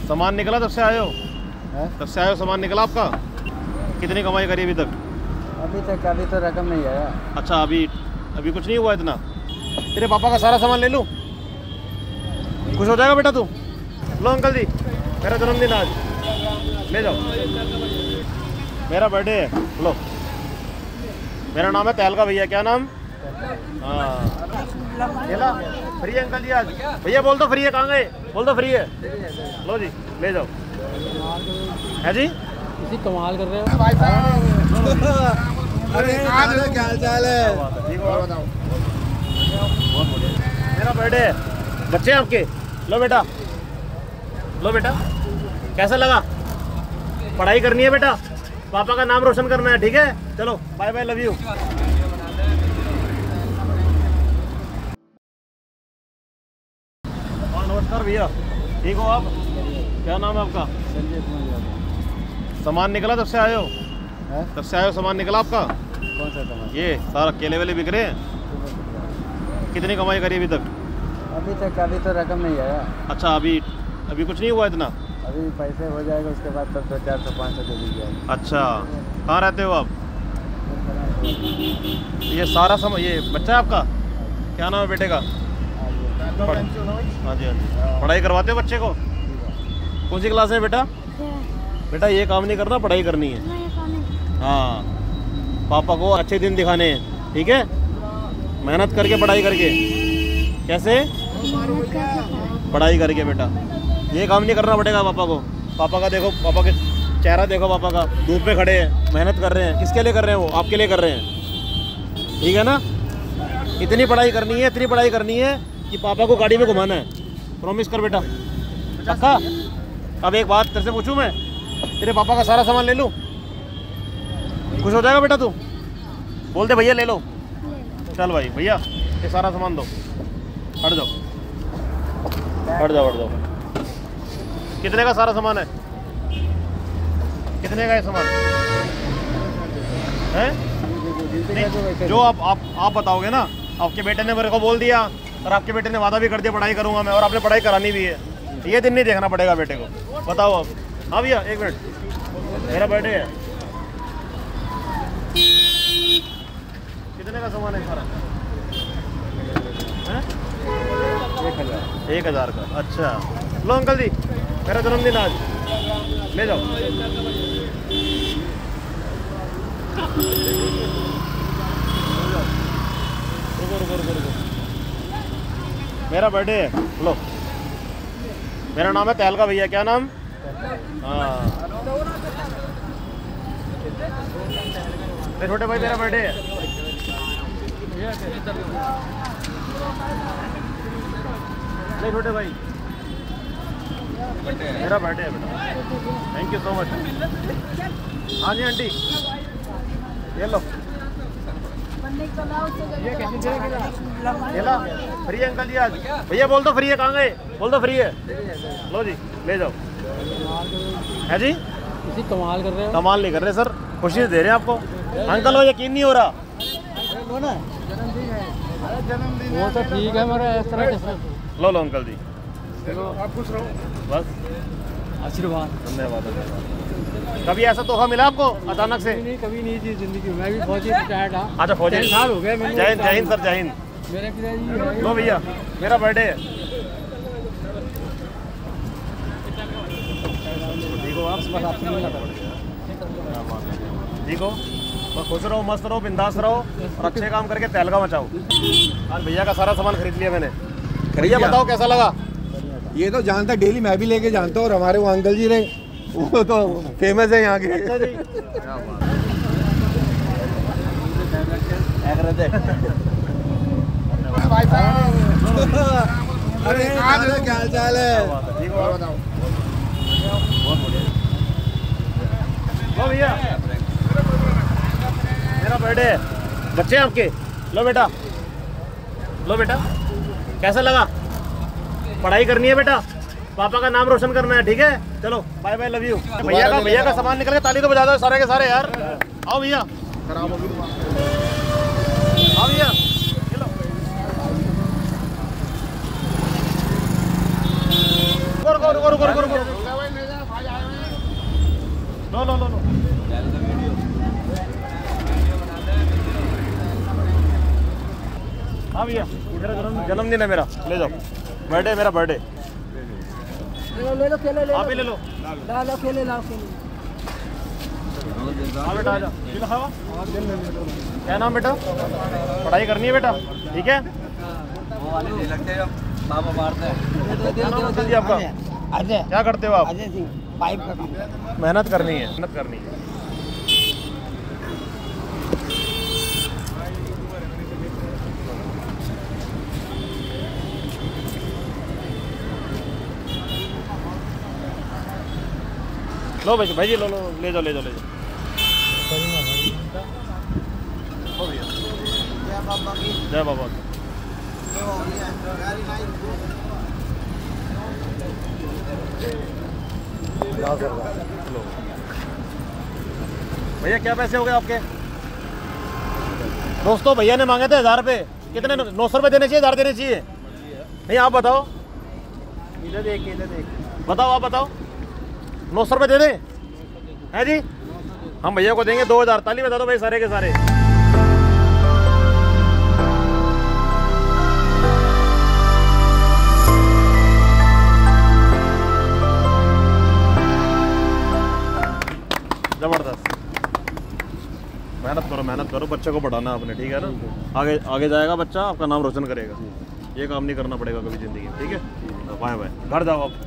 सामान निकला तब से आए हो? तब से आए हो सामान निकला आपका? कितनी कमाई करी अभी तक? अभी तो रकम नहीं आया। अच्छा, अभी कुछ नहीं हुआ इतना? तेरे पापा का सारा सामान ले लूँ? खुश हो जाएगा बेटा तू? लो अंकल जी, मेरा जन्मदिन आज, ले जाओ, मेरा बर्थडे है, लो। मेरा नाम है तहलका भैया। क्या नाम? हाँ, ये ला, फ्री है अंकल जी आज। भैया बोल दो फ्री है, कहाँ गए? बोल दो फ्री है, लो जी, ले जाओ। है जी, इसी कमाल कर रहे हो भाई साहब। अरे क्या हाल चाल है? ठीक हो? बहुत बढ़िया। मेरा बर्थडे है, बच्चे हैं आपके? लो बेटा, लो बेटा, कैसा लगा? पढ़ाई करनी है बेटा, पापा का नाम रोशन करना है, ठीक है? चलो बाय बाय, लव यू। नमस्कार भैया, ठीक हो आप? क्या नाम है आपका? संजय कुमार। सामान निकला तब से आए हो? तब से आए हो सामान निकला आपका? कौन सा सामान? ये सारा केले वेले बिक रहे हैं। कितनी कमाई करी अभी तक? अभी तो रकम नहीं आया। अच्छा, अभी कुछ नहीं हुआ इतना? अभी पैसे हो जाएगा, उसके बाद तब 400 500 दे दीजिए। अच्छा, कहाँ रहते हो आप? ये सारा ये बच्चा है आपका? क्या नाम है बेटे का? हाँ जी, हाँ जी। पढ़ाई करवाते हो बच्चे को? कौन सी क्लास है बेटा? बेटा ये काम नहीं करना, पढ़ाई करनी है। हाँ, पापा को अच्छे दिन दिखाने हैं, ठीक है? मेहनत करके, पढ़ाई करके। कैसे? पढ़ाई करके बेटा, ये काम नहीं करना पड़ेगा पापा को। पापा का देखो, पापा के चेहरा देखो, पापा का धूप में खड़े हैं, मेहनत कर रहे हैं। किसके लिए कर रहे हैं? वो आपके लिए कर रहे हैं, ठीक है ना? इतनी पढ़ाई करनी है, इतनी पढ़ाई करनी है कि पापा को गाड़ी में घुमाना है। प्रॉमिस कर बेटा, पक्का? अब एक बात तेरे से पूछूं मैं, तेरे पापा का सारा सामान ले लूं? खुश हो जाएगा बेटा तू? बोल दे भैया ले लो। चल भाई, भैया ये सारा सामान दो। हट जाओ, हट जाओ, हट जाओ। कितने का सारा सामान है? कितने का है सामान? है? जो आप बताओगे ना। आपके बेटे ने मेरे को बोल दिया, और आपके बेटे ने वादा भी कर दिया पढ़ाई करूंगा मैं, और आपने पढ़ाई करानी भी है। ये दिन नहीं देखना पड़ेगा बेटे को। बताओ आप। हाँ भैया, एक मिनट, मेरा बर्थडे है। कितने का सामान है सारा? 1000 का। अच्छा, लो अंकल जी, मेरा जन्मदिन आज, ले जाओ। रुको। मेरा बर्थडे है, लो। मेरा नाम है तहलका भैया। क्या नाम? हाँ, छोटे भाई, मेरा बर्थडे है। नहीं छोटे भाई, मेरा बर्थडे है बेटा। Thank you so much. हाँ जी आंटी, ये लो, ये ला, फ्री है अंकल जी आज। भैया बोल दो फ्री है, कहाँ गए? बोल दो फ्री है, लो जी, ले जाओ। है जी, इसी कमाल कर रहे हो। कमाल नहीं कर रहे सर, खुशी से दे रहे हैं आपको। अंकल वो यकीन नहीं हो रहा। वो तो ठीक है, मेरा इस तरह के। लो अंकल जी, आप खुश रहो, बस आशीर्वाद। धन्यवाद। कभी ऐसा तोहफा मिला आपको अचानक से? नहीं, कभी नहीं जी जिंदगी में। मैं भी फौजी रिटायर्ड था। अच्छा, फौजी साल हो गए। जय हिंद सर, जय हिंद। मेरे पिताजी। लो भैया, मेरा बर्थडे है। देखो आप, बस आपसे मिलना था। देखो, बस खुश रहो, मस्त रहो, बिंदास रहो, और अच्छे काम करके तहलका मचाओ। आज भैया का सारा सामान खरीद लिया मैंने। भैया बताओ कैसा लगा? ये तो जानता, डेली मैं भी लेके जानता हूँ। और हमारे वो अंकल जी रहे, वो तो फेमस है यहाँ के। अच्छा जी, भाई साहब। अरे क्या हाल चाल है? ठीक हो? बताओ। बहुत बढ़िया। लो भैया, मेरा बर्थडे है, बच्चे हैं आपके? लो बेटा, लो बेटा, कैसा लगा? पढ़ाई करनी है बेटा, पापा का नाम रोशन करना है, ठीक है? चलो बाय बाय, लव यू। भैया का सामान निकल के, ताली तो बजा दो सारे के सारे यार। आओ भैया, आओ भैया, चलो। रुको रुको रुको रुको रुको लो लो लो लो हाँ भैया इधर जन्मदिन है मेरा, ले जाओ। बर्थडे मेरा बर्थडे। ले लो केले, ले आप ही ले लो। लो केले, लाओ केले। हाँ बेटा आजा। क्या नाम बेटा? पढ़ाई करनी है बेटा, ठीक है? बाबा मारते हैं। क्या नाम है जी आपका? अजय। क्या करते हो आप? अजय सिंह, पाइप का काम। मेहनत करनी है, मेहनत करनी है। लो भाई भाई जी लो लो ले जाओ ले जाओ ले जाओ। हो भैया जय बाबा की। लो भैया क्या पैसे हो गए आपके? दोस्तों भैया ने मांगे थे 1000 रुपये। कितने? 900 रुपये देने चाहिए, 1000 देने चाहिए? नहीं आप बताओ, इधर देख बताओ, आप बताओ 900 रुपये दे दें है जी? हम भैया को देंगे 2000। ताली बता दो भाई सारे के सारे। जबरदस्त। मेहनत करो, बच्चे को पढ़ाना आपने, ठीक है ना? आगे आगे जाएगा बच्चा, आपका नाम रोशन करेगा। ये काम नहीं करना पड़ेगा कभी जिंदगी में, ठीक है? बाय बाय, घर जाओ आप।